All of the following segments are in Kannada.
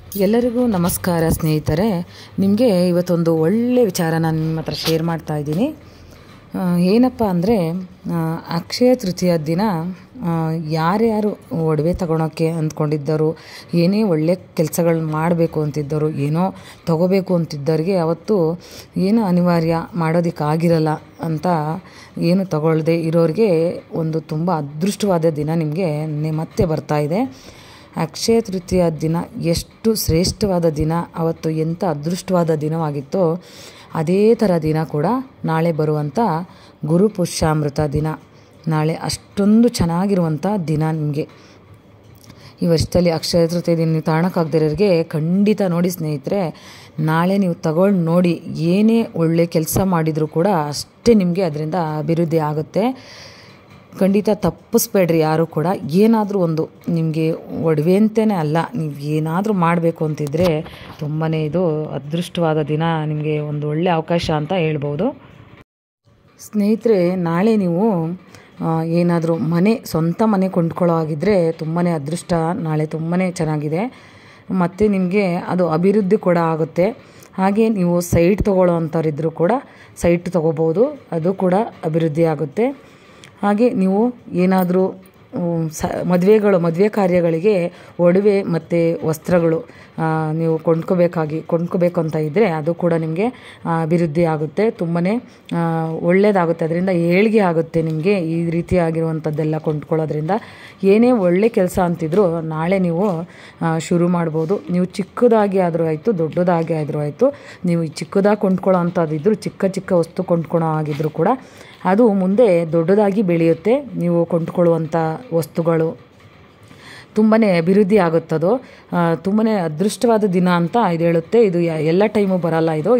ಎಲ್ಲರಿಗೂ ನಮಸ್ಕಾರ ಸ್ನೇಹಿತರೆ. ನಿಮಗೆ ಇವತ್ತೊಂದು ಒಳ್ಳೆಯ ವಿಚಾರ ನಾನು ನಿಮ್ಮ ಹತ್ರ ಶೇರ್ ಮಾಡ್ತಾ ಇದ್ದೀನಿ. ಏನಪ್ಪ ಅಂದರೆ, ಅಕ್ಷಯ ತೃತೀಯ ದಿನ ಯಾರ್ಯಾರು ಒಡವೆ ತಗೊಳೋಕ್ಕೆ ಅಂದ್ಕೊಂಡಿದ್ದರು, ಏನೇ ಒಳ್ಳೆ ಕೆಲಸಗಳನ್ನ ಮಾಡಬೇಕು ಅಂತಿದ್ದರು, ಏನೋ ತಗೋಬೇಕು ಅಂತಿದ್ದವ್ರಿಗೆ ಅವತ್ತು ಏನು ಅನಿವಾರ್ಯ ಮಾಡೋದಕ್ಕಾಗಿರಲ್ಲ ಅಂತ ಏನು ತಗೊಳ್ಳದೆ ಇರೋರಿಗೆ ಒಂದು ತುಂಬ ಅದೃಷ್ಟವಾದ ದಿನ ನಿಮಗೆ ಮತ್ತೆ ಬರ್ತಾ ಇದೆ. ಅಕ್ಷಯ ತೃತೀಯ ದಿನ ಎಷ್ಟು ಶ್ರೇಷ್ಠವಾದ ದಿನ, ಅವತ್ತು ಎಂಥ ಅದೃಷ್ಟವಾದ ದಿನವಾಗಿತ್ತೋ ಅದೇ ಥರ ದಿನ ಕೂಡ ನಾಳೆ ಬರುವಂಥ ಗುರುಪುಷ್ಯಾಮೃತ ದಿನ. ನಾಳೆ ಅಷ್ಟೊಂದು ಚೆನ್ನಾಗಿರುವಂಥ ದಿನ ನಿಮಗೆ. ಈ ವರ್ಷದಲ್ಲಿ ಅಕ್ಷಯ ತೃತೀಯ ದಿನ ನೀವು ತಾಣಕ್ಕಾಗದಿರೋರಿಗೆ ಖಂಡಿತ ನೋಡಿ ಸ್ನೇಹಿತರೆ, ನಾಳೆ ನೀವು ತಗೊಂಡು ನೋಡಿ, ಏನೇ ಒಳ್ಳೆ ಕೆಲಸ ಮಾಡಿದರೂ ಕೂಡ ಅಷ್ಟೇ ನಿಮಗೆ ಅದರಿಂದ ಅಭಿವೃದ್ಧಿ ಆಗುತ್ತೆ. ಖಂಡಿತ ತಪ್ಪಿಸ್ಬೇಡ್ರಿ ಯಾರು ಕೂಡ. ಏನಾದರೂ ಒಂದು ನಿಮಗೆ ಒಡವೆ ಅಂತಲೇ ಅಲ್ಲ, ನೀವು ಏನಾದರೂ ಮಾಡಬೇಕು ಅಂತಿದ್ರೆ ತುಂಬಾ ಇದು ಅದೃಷ್ಟವಾದ ದಿನ, ನಿಮಗೆ ಒಂದು ಒಳ್ಳೆಯ ಅವಕಾಶ ಅಂತ ಹೇಳ್ಬೋದು. ಸ್ನೇಹಿತರೆ, ನಾಳೆ ನೀವು ಏನಾದರೂ ಸ್ವಂತ ಮನೆ ಕೊಂಡ್ಕೊಳ್ಳೋ ಆಗಿದ್ದರೆ ತುಂಬಾ ಅದೃಷ್ಟ. ನಾಳೆ ತುಂಬಾ ಚೆನ್ನಾಗಿದೆ. ಮತ್ತು ನಿಮಗೆ ಅದು ಅಭಿವೃದ್ಧಿ ಕೂಡ ಆಗುತ್ತೆ. ಹಾಗೆ ನೀವು ಸೈಟ್ ತೊಗೊಳ್ಳೋ ಅಂಥವ್ರಿದ್ದರೂ ಕೂಡ ಸೈಟ್ ತೊಗೋಬೋದು, ಅದು ಕೂಡ ಅಭಿವೃದ್ಧಿ ಆಗುತ್ತೆ. ಹಾಗೆ ನೀವು ಏನಾದರೂ ಮದುವೆ ಕಾರ್ಯಗಳಿಗೆ ಒಡವೆ ಮತ್ತು ವಸ್ತ್ರಗಳು ನೀವು ಕೊಂಡ್ಕೋಬೇಕು ಅಂತ ಇದ್ದರೆ ಅದು ಕೂಡ ನಿಮಗೆ ಅಭಿವೃದ್ಧಿ ಆಗುತ್ತೆ. ತುಂಬಾ ಒಳ್ಳೆಯದಾಗುತ್ತೆ. ಅದರಿಂದ ಏಳಿಗೆ ಆಗುತ್ತೆ ನಿಮಗೆ. ಈ ರೀತಿಯಾಗಿರುವಂಥದ್ದೆಲ್ಲ ಕೊಂಡ್ಕೊಳ್ಳೋದ್ರಿಂದ ಏನೇ ಒಳ್ಳೆ ಕೆಲಸ ಅಂತಿದ್ರು ನಾಳೆ ನೀವು ಶುರು ಮಾಡ್ಬೋದು. ನೀವು ಚಿಕ್ಕದಾಗಿ ಆದರೂ ಆಯಿತು, ದೊಡ್ಡದಾಗಿ ಆದರೂ ಆಯಿತು, ನೀವು ಚಿಕ್ಕದಾಗಿ ಕೊಂಡ್ಕೊಳ್ಳೋ ಅಂಥದ್ದಿದ್ರು, ಚಿಕ್ಕ ವಸ್ತು ಕೊಂಡ್ಕೊಳ್ಳೋ ಆಗಿದ್ರು ಕೂಡ ಅದು ಮುಂದೆ ದೊಡ್ಡದಾಗಿ ಬೆಳೆಯುತ್ತೆ. ನೀವು ಕೊಂಡ್ಕೊಳ್ಳುವಂಥ ವಸ್ತುಗಳು ತುಂಬಾ ಅಭಿವೃದ್ಧಿ ಆಗುತ್ತದೋ. ತುಂಬಾ ಅದೃಷ್ಟವಾದ ದಿನ ಅಂತ ಇದು ಹೇಳುತ್ತೆ. ಇದು ಎಲ್ಲ ಟೈಮು ಬರಲ್ಲ. ಇದು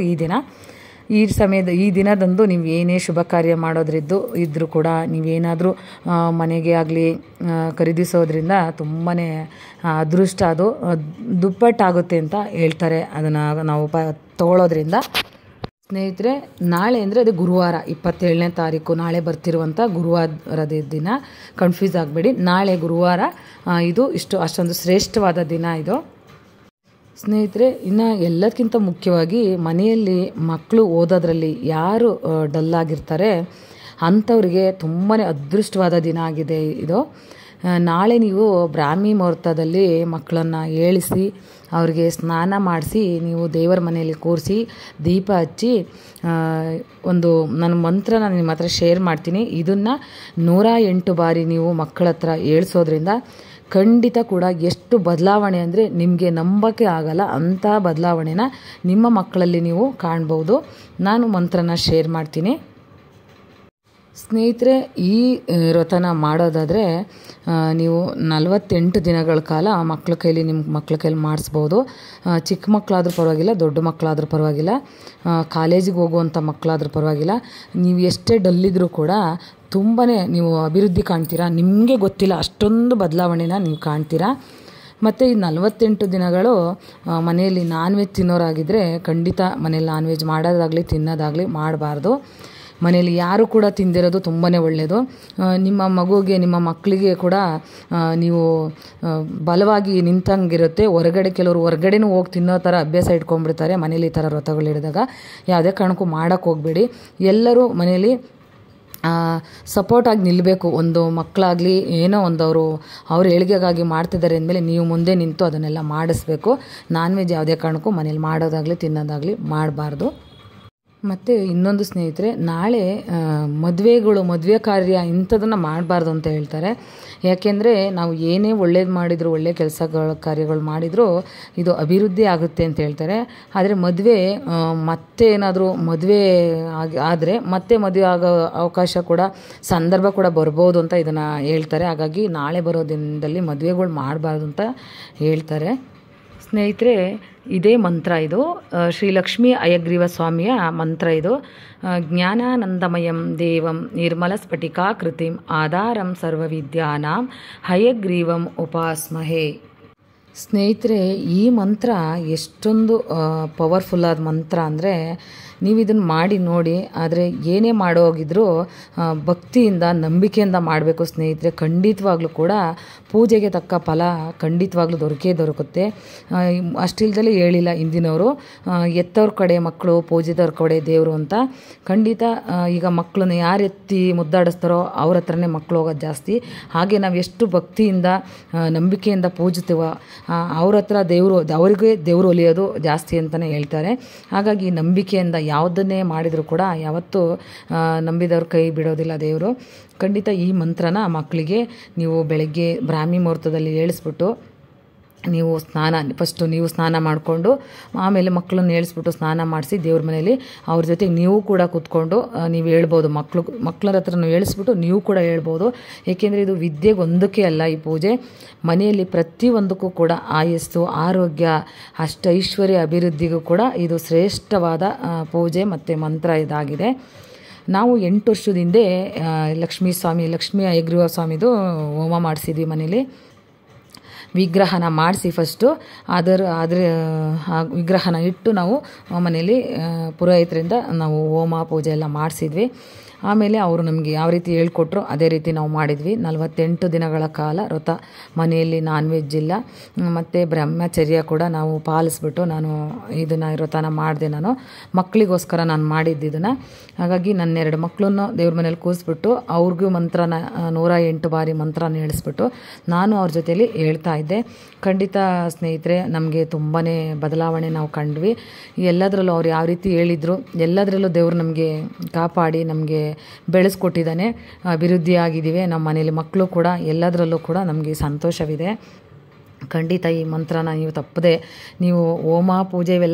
ಈ ದಿನದಂದು ನೀವು ಏನೇ ಶುಭ ಕಾರ್ಯ ಇದ್ದರೂ ಕೂಡ ನೀವೇನಾದರೂ ಮನೆಗೆ ಆಗಲಿ ಖರೀದಿಸೋದ್ರಿಂದ ತುಂಬಾ ಅದೃಷ್ಟ ಅದು ದುಪ್ಪಟ್ಟಾಗುತ್ತೆ ಅಂತ ಹೇಳ್ತಾರೆ. ಅದನ್ನು ನಾವು ತಗೊಳ್ಳೋದ್ರಿಂದ. ಸ್ನೇಹಿತರೆ, ನಾಳೆ ಅಂದರೆ ಅದು ಗುರುವಾರ, 27ನೇ ತಾರೀಕು ನಾಳೆ ಬರ್ತಿರುವಂಥ ಗುರುವಾರದ ದಿನ. ಕನ್ಫ್ಯೂಸ್ ಆಗಬೇಡಿ, ನಾಳೆ ಗುರುವಾರ. ಇದು ಅಷ್ಟೊಂದು ಶ್ರೇಷ್ಠವಾದ ದಿನ ಇದು. ಸ್ನೇಹಿತರೆ, ಇನ್ನು ಎಲ್ಲದಕ್ಕಿಂತ ಮುಖ್ಯವಾಗಿ ಮನೆಯಲ್ಲಿ ಮಕ್ಕಳು ಓದೋದ್ರಲ್ಲಿ ಯಾರು ಡಲ್ಲಾಗಿರ್ತಾರೆ ಅಂಥವ್ರಿಗೆ ತುಂಬಾ ಅದೃಷ್ಟವಾದ ದಿನ ಆಗಿದೆ ಇದು. ನಾಳೆ ನೀವು ಬ್ರಾಹ್ಮಿ ಮುಹೂರ್ತದಲ್ಲಿ ಮಕ್ಕಳನ್ನು ಏಳಿಸಿ ಅವ್ರಿಗೆ ಸ್ನಾನ ಮಾಡಿಸಿ ನೀವು ದೇವರ ಮನೆಯಲ್ಲಿ ಕೂರಿಸಿ ದೀಪ ಹಚ್ಚಿ ನನ್ನ ಮಂತ್ರನ ನಿಮ್ಮ ಹತ್ರ ಶೇರ್ ಮಾಡ್ತೀನಿ. ಇದನ್ನು 108 ಬಾರಿ ನೀವು ಮಕ್ಕಳ ಹತ್ರ ಏಳಿಸೋದ್ರಿಂದ ಖಂಡಿತ ಕೂಡ ಎಷ್ಟು ಬದಲಾವಣೆ ಅಂದರೆ ನಿಮಗೆ ನಂಬಕ್ಕೆ ಆಗಲ್ಲ, ಅಂಥ ಬದಲಾವಣೆನ ನಿಮ್ಮ ಮಕ್ಕಳಲ್ಲಿ ನೀವು ಕಾಣ್ಬೋದು. ನಾನು ಮಂತ್ರನ ಶೇರ್ ಮಾಡ್ತೀನಿ. ಸ್ನೇಹಿತರೆ, ಈ ವ್ರತನ ಮಾಡೋದಾದರೆ ನೀವು 48 ದಿನಗಳ ಕಾಲ ನಿಮ್ಮ ಮಕ್ಕಳ ಕೈಲಿ ಮಾಡಿಸ್ಬೋದು. ಚಿಕ್ಕ ಮಕ್ಕಳಾದ್ರೂ ಪರವಾಗಿಲ್ಲ, ದೊಡ್ಡ ಮಕ್ಕಳಾದ್ರೂ ಪರವಾಗಿಲ್ಲ, ಕಾಲೇಜಿಗೆ ಹೋಗುವಂಥ ಮಕ್ಕಳಾದ್ರೂ ಪರವಾಗಿಲ್ಲ. ನೀವು ಎಷ್ಟೇ ಡಲ್ಲಿದ್ರೂ ಕೂಡ ತುಂಬಾ ನೀವು ಅಭಿವೃದ್ಧಿ ಕಾಣ್ತೀರಾ. ನಿಮಗೆ ಗೊತ್ತಿಲ್ಲ ಅಷ್ಟೊಂದು ಬದಲಾವಣೆನ ನೀವು ಕಾಣ್ತೀರಾ. ಮತ್ತು ಈ 48 ದಿನಗಳು ಮನೆಯಲ್ಲಿ ನಾನ್ ವೆಜ್ ತಿನ್ನೋರಾಗಿದ್ದರೆ ಖಂಡಿತ ಮನೇಲಿ ನಾನ್ ವೆಜ್ ಮಾಡೋದಾಗಲಿ ತಿನ್ನೋದಾಗಲಿ ಮಾಡಬಾರ್ದು. ಮನೇಲಿ ಯಾರು ಕೂಡ ತಿಂದಿರೋದು ತುಂಬಾ ಒಳ್ಳೆಯದು. ನಿಮ್ಮ ಮಕ್ಕಳಿಗೆ ಕೂಡ ನೀವು ಬಲವಾಗಿ ನಿಂತಂಗಿರುತ್ತೆ. ಕೆಲವರು ಹೊರಗಡೆನೂ ಹೋಗಿ ತಿನ್ನೋ ಥರ ಅಭ್ಯಾಸ ಇಟ್ಕೊಂಡ್ಬಿಡ್ತಾರೆ. ಮನೇಲಿ ಈ ಥರ ವ್ರತಗಳು ಹಿಡಿದಾಗ ಯಾವುದೇ ಕಾರಣಕ್ಕೂ ಮಾಡೋಕ್ಕೆ ಹೋಗಬೇಡಿ. ಎಲ್ಲರೂ ಮನೇಲಿ ಸಪೋರ್ಟಾಗಿ ನಿಲ್ಲಬೇಕು. ಒಂದು ಮಕ್ಕಳಾಗಲಿ ಏನೋ ಒಂದು ಅವ್ರ ಏಳಿಗೆಗಾಗಿ ಮಾಡ್ತಿದ್ದಾರೆ ಅಂದಮೇಲೆ ನೀವು ಮುಂದೆ ನಿಂತು ಅದನ್ನೆಲ್ಲ ಮಾಡಿಸ್ಬೇಕು. ನಾನ್ ವೆಜ್ ಯಾವುದೇ ಕಾರಣಕ್ಕೂ ಮನೇಲಿ ಮಾಡೋದಾಗಲಿ ತಿನ್ನೋದಾಗಲಿ ಮಾಡಬಾರ್ದು. ಮತ್ತು ಇನ್ನೊಂದು ಸ್ನೇಹಿತರೆ, ನಾಳೆ ಮದುವೆ ಕಾರ್ಯ ಇಂಥದನ್ನು ಮಾಡಬಾರ್ದು ಅಂತ ಹೇಳ್ತಾರೆ. ಯಾಕೆಂದರೆ ನಾವು ಏನೇ ಒಳ್ಳೇದು ಮಾಡಿದರೂ, ಒಳ್ಳೆ ಕಾರ್ಯಗಳು ಮಾಡಿದರೂ ಇದು ಅಭಿವೃದ್ಧಿ ಆಗುತ್ತೆ ಅಂತ ಹೇಳ್ತಾರೆ. ಆದರೆ ಮತ್ತೆ ಏನಾದರೂ ಮದುವೆ ಆದರೆ ಮತ್ತೆ ಮದುವೆ ಆಗೋ ಅವಕಾಶ ಕೂಡ, ಸಂದರ್ಭ ಕೂಡ ಬರ್ಬೋದು ಅಂತ ಇದನ್ನು ಹೇಳ್ತಾರೆ. ಹಾಗಾಗಿ ನಾಳೆ ಬರೋ ದಿನದಲ್ಲಿ ಮದುವೆಗಳು ಮಾಡಬಾರ್ದು ಅಂತ ಹೇಳ್ತಾರೆ. ಸ್ನೇಹಿತರೆ, ಇದೇ ಮಂತ್ರ ಇದು ಶ್ರೀ ಲಕ್ಷ್ಮೀ ಹಯಗ್ರೀವ ಸ್ವಾಮಿಯ ಮಂತ್ರ ಇದು. ಜ್ಞಾನಾನಂದಮಯಂ ದೇವಂ ನಿರ್ಮಲ ಸ್ಫಟಿಕಾಕೃತಿಂ ಆಧಾರಂ ಸರ್ವವಿದ್ಯಾನಾಂ ಹಯಗ್ರೀವಂ ಉಪಾಸ್ಮಹೇ. ಸ್ನೇಹಿತರೆ, ಈ ಮಂತ್ರ ಎಷ್ಟೊಂದು ಪವರ್ಫುಲ್ಲಾದ ಮಂತ್ರ ಅಂದರೆ ನೀವು ಇದನ್ನು ಮಾಡಿ ನೋಡಿ. ಆದರೆ ಏನೇ ಮಾಡೋಗಿದ್ರೂ ಭಕ್ತಿಯಿಂದ ನಂಬಿಕೆಯಿಂದ ಮಾಡಬೇಕು ಸ್ನೇಹಿತರೆ. ಖಂಡಿತವಾಗ್ಲೂ ಕೂಡ ಪೂಜೆಗೆ ತಕ್ಕ ಫಲ ಖಂಡಿತವಾಗ್ಲೂ ದೊರಕುತ್ತೆ. ಅಷ್ಟಿಲ್ದಲೇ ಹೇಳಿಲ್ಲ ಹಿಂದಿನವರು, ಎತ್ತವ್ರ ಕಡೆ ಮಕ್ಕಳು, ಪೂಜಿದವ್ರ ಕಡೆ ದೇವರು ಅಂತ. ಖಂಡಿತ ಈಗ ಮಕ್ಕಳನ್ನ ಯಾರು ಎತ್ತಿ ಮುದ್ದಾಡಿಸ್ತಾರೋ ಅವ್ರ ಹತ್ರನೇ ಮಕ್ಕಳು ಹೋಗೋದು ಜಾಸ್ತಿ. ಹಾಗೆ ನಾವು ಎಷ್ಟು ಭಕ್ತಿಯಿಂದ ನಂಬಿಕೆಯಿಂದ ಪೂಜಿತೀವೋ ಅವ್ರ ಹತ್ರ ಅವರಿಗೆ ದೇವರು ಒಲಿಯೋದು ಜಾಸ್ತಿ ಅಂತಲೇ ಹೇಳ್ತಾರೆ. ಹಾಗಾಗಿ ನಂಬಿಕೆಯಿಂದ ಯಾವುದನ್ನೇ ಮಾಡಿದರೂ ಕೂಡ ಯಾವತ್ತೂ ನಂಬಿದವ್ರ ಕೈ ಬಿಡೋದಿಲ್ಲ ದೇವರು. ಖಂಡಿತ ಈ ಮಂತ್ರನ ಮಕ್ಕಳಿಗೆ ನೀವು ಬೆಳಗ್ಗೆ ಬ್ರಾಹ್ಮಿ ಮುಹೂರ್ತದಲ್ಲಿ ಹೇಳಿಸ್ಬಿಟ್ಟು ನೀವು ಸ್ನಾನ ಮಾಡಿಕೊಂಡು ಆಮೇಲೆ ಮಕ್ಕಳನ್ನ ಹೇಳಿಸ್ಬಿಟ್ಟು ಸ್ನಾನ ಮಾಡಿಸಿ ದೇವ್ರ ಮನೇಲಿ ಅವ್ರ ಜೊತೆಗೆ ನೀವು ಕೂಡ ಕೂತ್ಕೊಂಡು ನೀವು ಹೇಳ್ಬೋದು. ಮಕ್ಕಳ ಹತ್ರ ಹೇಳಿಸ್ಬಿಟ್ಟು ನೀವು ಕೂಡ ಹೇಳ್ಬೋದು. ಏಕೆಂದರೆ ಇದು ವಿದ್ಯೆಗೆ ಒಂದಕ್ಕೆ ಅಲ್ಲ, ಈ ಪೂಜೆ ಮನೆಯಲ್ಲಿ ಪ್ರತಿಯೊಂದಕ್ಕೂ ಕೂಡ ಆಯಸ್ಸು, ಆರೋಗ್ಯ, ಐಶ್ವರ್ಯ, ಅಭಿವೃದ್ಧಿಗೂ ಕೂಡ ಇದು ಶ್ರೇಷ್ಠವಾದ ಪೂಜೆ ಮತ್ತು ಮಂತ್ರ ಇದಾಗಿದೆ. ನಾವು 8 ವರ್ಷದ ಹಿಂದೆ ಲಕ್ಷ್ಮೀ ಹಯಗ್ರೀವ ಸ್ವಾಮಿದು ಹೋಮ ಮಾಡಿಸಿದ್ವಿ ಮನೇಲಿ. ವಿಗ್ರಹನ ಮಾಡಿಸಿ ಫಸ್ಟು ಅದರ ವಿಗ್ರಹನ ಇಟ್ಟು ನಾವು ಮನೇಲಿ ಪುರೋಹಿತರಿಂದ ನಾವು ಹೋಮ ಪೂಜೆ ಎಲ್ಲ ಮಾಡಿಸಿದ್ವಿ. ಆಮೇಲೆ ಅವರು ನಮಗೆ ಯಾವ ರೀತಿ ಹೇಳ್ಕೊಟ್ರು ಅದೇ ರೀತಿ ನಾವು ಮಾಡಿದ್ವಿ. 48 ದಿನಗಳ ಕಾಲ ವ್ರತ, ಮನೆಯಲ್ಲಿ ನಾನ್ ವೆಜ್ ಇಲ್ಲ, ಮತ್ತು ಬ್ರಹ್ಮಚರ್ಯ ಕೂಡ ನಾವು ಪಾಲಿಸ್ಬಿಟ್ಟು ನಾನು ಇದನ್ನು ವ್ರತನ ಮಾಡಿದೆ. ನಾನು ಮಕ್ಕಳಿಗೋಸ್ಕರ ನಾನು ಮಾಡಿದ್ದಿದ್ದನ್ನು. ಹಾಗಾಗಿ ನನ್ನ 2 ಮಕ್ಕಳನ್ನು ದೇವ್ರ ಮನೇಲಿ ಕೂರಿಸ್ಬಿಟ್ಟು ಅವ್ರಿಗೂ ಮಂತ್ರನ 108 ಬಾರಿ ಮಂತ್ರನ ಹೇಳಿಸ್ಬಿಟ್ಟು ನಾನು ಅವ್ರ ಜೊತೆಯಲ್ಲಿ ಹೇಳ್ತಾ ಇದ್ದೆ. ಖಂಡಿತ ಸ್ನೇಹಿತರೆ, ನಮಗೆ ತುಂಬಾ ಬದಲಾವಣೆ ನಾವು ಕಂಡ್ವಿ. ಎಲ್ಲದರಲ್ಲೂ ಅವ್ರು ಯಾವ ರೀತಿ ಹೇಳಿದರು ಎಲ್ಲದರಲ್ಲೂ ದೇವರು ನಮಗೆ ಕಾಪಾಡಿ ನಮಗೆ ಬೆಳೆಸ್ಕೊಟ್ಟಿದ್ದಾನೆ. ಅಭಿವೃದ್ಧಿಯಾಗಿದ್ದೀವಿ. ನಮ್ಮ ಮನೇಲಿ ಮಕ್ಕಳು ಕೂಡ ಎಲ್ಲದರಲ್ಲೂ ಕೂಡ ನಮಗೆ ಸಂತೋಷವಿದೆ. ಖಂಡಿತ ಈ ಮಂತ್ರನ ನೀವು ತಪ್ಪದೆ ನೀವು ಹೋಮ ಪೂಜೆ ಇವೆಲ್ಲ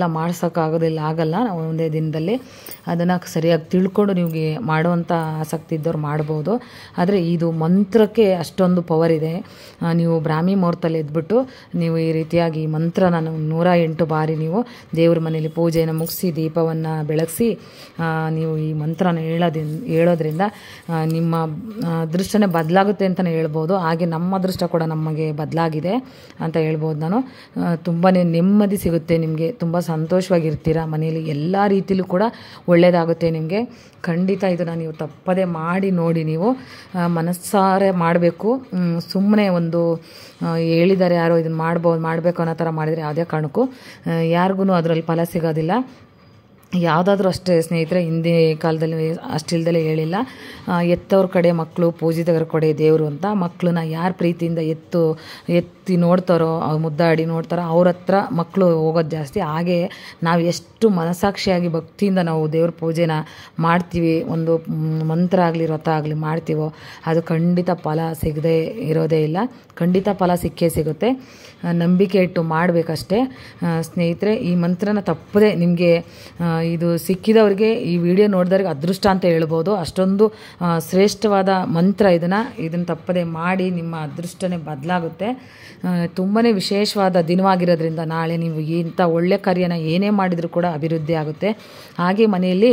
ಆಗಲ್ಲ ಒಂದೇ ದಿನದಲ್ಲಿ. ಅದನ್ನು ಸರಿಯಾಗಿ ತಿಳ್ಕೊಂಡು ನಿಮಗೆ ಮಾಡುವಂಥ ಆಸಕ್ತಿ ಇದ್ದವ್ರು ಮಾಡ್ಬೋದು. ಆದರೆ ಇದು ಮಂತ್ರಕ್ಕೆ ಅಷ್ಟೊಂದು ಪವರ್ ಇದೆ. ನೀವು ಬ್ರಾಹ್ಮಿ ಮುಹೂರ್ತದಲ್ಲಿ ಎದ್ಬಿಟ್ಟು ನೀವು ಈ ರೀತಿಯಾಗಿ ಈ ಮಂತ್ರನ 108 ಬಾರಿ ನೀವು ದೇವ್ರ ಮನೇಲಿ ಪೂಜೆಯನ್ನು ಮುಗಿಸಿ ದೀಪವನ್ನು ಬೆಳಗಿಸಿ ನೀವು ಈ ಮಂತ್ರನ ಹೇಳೋದ್ರಿಂದ ನಿಮ್ಮ ಅದೃಷ್ಟನೇ ಬದಲಾಗುತ್ತೆ ಅಂತಲೇ ಹೇಳ್ಬೋದು. ಹಾಗೆ ನಮ್ಮ ಅದೃಷ್ಟ ಕೂಡ ನಮಗೆ ಬದಲಾಗಿದೆ ಅಂತ ಹೇಳ್ಬೋದು ನಾನು. ತುಂಬಾ ನೆಮ್ಮದಿ ಸಿಗುತ್ತೆ ನಿಮಗೆ, ತುಂಬ ಸಂತೋಷವಾಗಿರ್ತೀರ ಮನೆಯಲ್ಲಿ. ಎಲ್ಲ ರೀತಿಲೂ ಕೂಡ ಒಳ್ಳೆಯದಾಗುತ್ತೆ ನಿಮಗೆ. ಖಂಡಿತ ಇದನ್ನು ನೀವು ತಪ್ಪದೆ ಮಾಡಿ ನೋಡಿ. ನೀವು ಮನಸ್ಸಾರೆ ಮಾಡಬೇಕು. ಸುಮ್ಮನೆ ಒಂದು ಹೇಳಿದ್ದಾರೆ ಯಾರೋ ಇದನ್ನು ಮಾಡಬೇಕು ಅನ್ನೋ ಥರ ಮಾಡಿದರೆ ಯಾವುದೇ ಕಾರಣಕ್ಕೂ ಯಾರಿಗೂ ಅದರಲ್ಲಿ ಫಲ ಸಿಗೋದಿಲ್ಲ. ಯಾವುದಾದ್ರೂ ಅಷ್ಟೇ ಸ್ನೇಹಿತರೆ, ಹಿಂದೆ ಕಾಲದಲ್ಲಿ ಅಷ್ಟಿಲ್ದಲೇ ಹೇಳಿಲ್ಲ, ಎತ್ತವ್ರ ಕಡೆ ಮಕ್ಕಳು, ಪೂಜಿದವ್ರ ಕಡೆ ದೇವರು ಅಂತ. ಮಕ್ಕಳನ್ನ ಯಾರು ಪ್ರೀತಿಯಿಂದ ಎತ್ತಿ ನೋಡ್ತಾರೋ, ಮುದ್ದಾಡಿ ನೋಡ್ತಾರೋ ಅವ್ರ ಹತ್ರ ಮಕ್ಕಳು ಹೋಗೋದು ಜಾಸ್ತಿ. ಹಾಗೆ ನಾವು ಎಷ್ಟು ಮನಸಾಕ್ಷಿಯಾಗಿ ಭಕ್ತಿಯಿಂದ ನಾವು ದೇವ್ರ ಪೂಜೆನ ಮಾಡ್ತೀವಿ, ಒಂದು ಮಂತ್ರ ಆಗಲಿ ವ್ರತ ಆಗಲಿ ಮಾಡ್ತೀವೋ ಅದು ಖಂಡಿತ ಫಲ ಸಿಗದೆ ಇರೋದೇ ಇಲ್ಲ. ಖಂಡಿತ ಫಲ ಸಿಗುತ್ತೆ. ನಂಬಿಕೆ ಇಟ್ಟು ಮಾಡಬೇಕಷ್ಟೇ ಸ್ನೇಹಿತರೆ. ಈ ಮಂತ್ರನ ತಪ್ಪದೆ ನಿಮಗೆ ಇದು ಸಿಕ್ಕಿದವ್ರಿಗೆ, ಈ ವಿಡಿಯೋ ನೋಡಿದವ್ರಿಗೆ ಅದೃಷ್ಟ ಅಂತ ಹೇಳ್ಬೋದು. ಅಷ್ಟೊಂದು ಶ್ರೇಷ್ಠವಾದ ಮಂತ್ರ. ಇದನ್ನು ತಪ್ಪದೆ ಮಾಡಿ, ನಿಮ್ಮ ಅದೃಷ್ಟನೇ ಬದಲಾಗುತ್ತೆ. ತುಂಬಾ ವಿಶೇಷವಾದ ದಿನವಾಗಿರೋದ್ರಿಂದ ನಾಳೆ ನೀವು ಇಂಥ ಒಳ್ಳೆ ಕಾರ್ಯನ ಏನೇ ಮಾಡಿದರೂ ಕೂಡ ಅಭಿವೃದ್ಧಿ ಆಗುತ್ತೆ. ಹಾಗೆ ಮನೆಯಲ್ಲಿ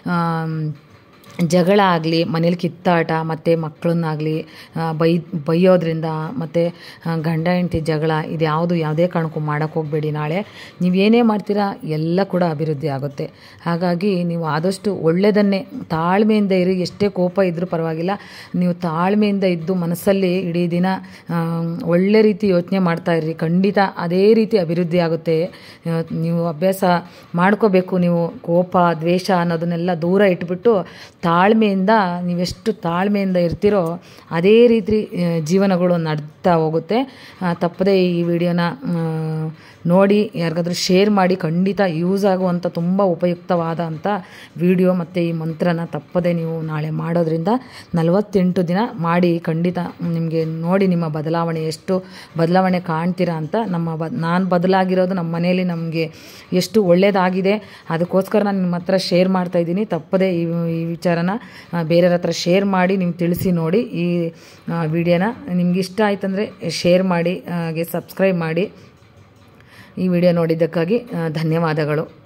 ಜಗಳ ಆಗಲಿ, ಮನೇಲಿ ಕಿತ್ತಾಟ, ಮತ್ತು ಮಕ್ಕಳನ್ನಾಗಲಿ ಬೈಯೋದ್ರಿಂದ, ಮತ್ತು ಗಂಡ ಹೆಂಡತಿ ಜಗಳ, ಇದು ಯಾವುದೇ ಕಾರಣಕ್ಕೂ ಮಾಡೋಕ್ಕೆ ಹೋಗಬೇಡಿ. ನಾಳೆ ನೀವು ಏನೇ ಮಾಡ್ತೀರಾ ಎಲ್ಲ ಕೂಡ ಅಭಿವೃದ್ಧಿ ಆಗುತ್ತೆ. ಹಾಗಾಗಿ ನೀವು ಆದಷ್ಟು ಒಳ್ಳೆಯದನ್ನೇ ತಾಳ್ಮೆಯಿಂದ ಇರಿ. ಎಷ್ಟೇ ಕೋಪ ಇದ್ದರೂ ಪರವಾಗಿಲ್ಲ, ನೀವು ತಾಳ್ಮೆಯಿಂದ ಇದ್ದು ಮನಸ್ಸಲ್ಲಿ ಇಡೀ ದಿನ ಒಳ್ಳೆ ರೀತಿ ಯೋಚನೆ ಮಾಡ್ತಾಯಿರ್ರಿ. ಖಂಡಿತ ಅದೇ ರೀತಿ ಅಭಿವೃದ್ಧಿ ಆಗುತ್ತೆ. ನೀವು ಅಭ್ಯಾಸ ಮಾಡ್ಕೋಬೇಕು. ನೀವು ಕೋಪ, ದ್ವೇಷ ಅನ್ನೋದನ್ನೆಲ್ಲ ದೂರ ಇಟ್ಬಿಟ್ಟು ತಾಳ್ಮೆಯಿಂದ, ನೀವೆಷ್ಟು ತಾಳ್ಮೆಯಿಂದ ಇರ್ತೀರೋ ಅದೇ ರೀತಿ ಜೀವನಗಳು ನಡ್ತಾ ಹೋಗುತ್ತೆ. ತಪ್ಪದೇ ಈ ವಿಡಿಯೋನ ನೋಡಿ ಯಾರಿಗಾದ್ರೂ ಶೇರ್ ಮಾಡಿ. ಖಂಡಿತ ಯೂಸ್ ಆಗುವಂಥ ತುಂಬ ಉಪಯುಕ್ತವಾದಂಥ ವಿಡಿಯೋ ಮತ್ತು ಈ ಮಂತ್ರನ ತಪ್ಪದೇ ನೀವು ನಾಳೆ ಮಾಡೋದ್ರಿಂದ 48 ದಿನ ಮಾಡಿ. ಖಂಡಿತ ನಿಮಗೆ ನೋಡಿ ನಿಮ್ಮ ಬದಲಾವಣೆ, ಎಷ್ಟು ಬದಲಾವಣೆ ಕಾಣ್ತೀರಾ ಅಂತ. ನಾನು ಬದಲಾಗಿರೋದು ನಮ್ಮ ಮನೇಲಿ ನಮಗೆ ಎಷ್ಟು ಒಳ್ಳೆಯದಾಗಿದೆ, ಅದಕ್ಕೋಸ್ಕರ ನಾನು ನಿಮ್ಮ ಹತ್ರ ಶೇರ್ ಮಾಡ್ತಾಯಿದ್ದೀನಿ. ತಪ್ಪದೇ ಈ ವಿಚಾರನ ಬೇರೆಯವ್ರ ಹತ್ರ ಶೇರ್ ಮಾಡಿ ನೀವು ತಿಳಿಸಿ ನೋಡಿ. ಈ ವಿಡಿಯೋನ ನಿಮ್ಗೆ ಇಷ್ಟ ಆಯ್ತಂದರೆ ಶೇರ್ ಮಾಡಿ, ಹಾಗೆ ಸಬ್ಸ್ಕ್ರೈಬ್ ಮಾಡಿ. ಈ ವಿಡಿಯೋ ನೋಡಿದ್ದಕ್ಕಾಗಿ ಧನ್ಯವಾದಗಳು.